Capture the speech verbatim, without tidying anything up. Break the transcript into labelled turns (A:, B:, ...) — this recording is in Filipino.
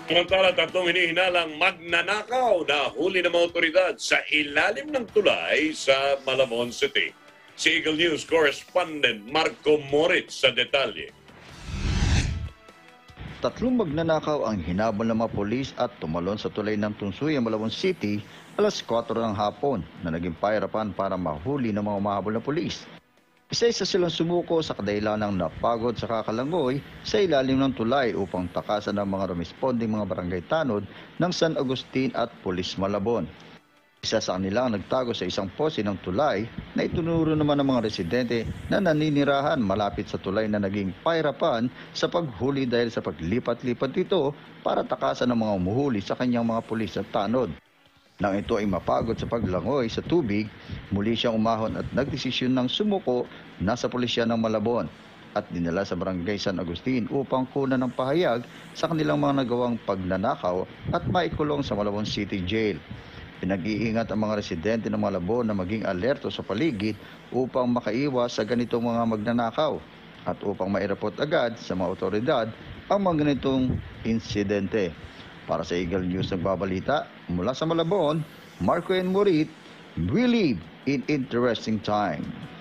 A: Samantala, tatlong hinihinalang magnanakaw na huli ng mga otoridad sa ilalim ng tulay sa Malabon City. Si Eagle News correspondent Marco Moritz sa detalye.
B: Tatlong magnanakaw ang hinabol ng mga polis at tumalon sa tulay ng Tunsuyan, Malabon City alas kwatro ng hapon na naging pahirapan para mahuli ng mga umahabol na polis. Isa-isa silang sumuko sa kadahilanang napagod sa kakalangoy sa ilalim ng tulay upang takasan ng mga responding mga barangay tanod ng San Agustin at Pulis Malabon. Isa sa kanila ang nagtago sa isang pose ng tulay na itunuro naman ng mga residente na naninirahan malapit sa tulay na naging pahirapan sa paghuli dahil sa paglipat-lipat dito para takasan ng mga umuhuli sa kanyang mga pulis at tanod. Nang ito ay mapagod sa paglangoy sa tubig, muli siyang umahon at nagdesisyon ng sumuko na sa pulisya ng Malabon at dinala sa barangay San Agustin upang kunan ng pahayag sa kanilang mga nagawang pagnanakaw at maikulong sa Malabon City Jail. Pinag-iingat ang mga residente ng Malabon na maging alerto sa paligid upang makaiwas sa ganitong mga magnanakaw at upang mairapot agad sa mga otoridad ang mga ganitong insidente. Para sa Eagle News nagbabalita, mula sa Malabon, Marco and Morit, we live in interesting time.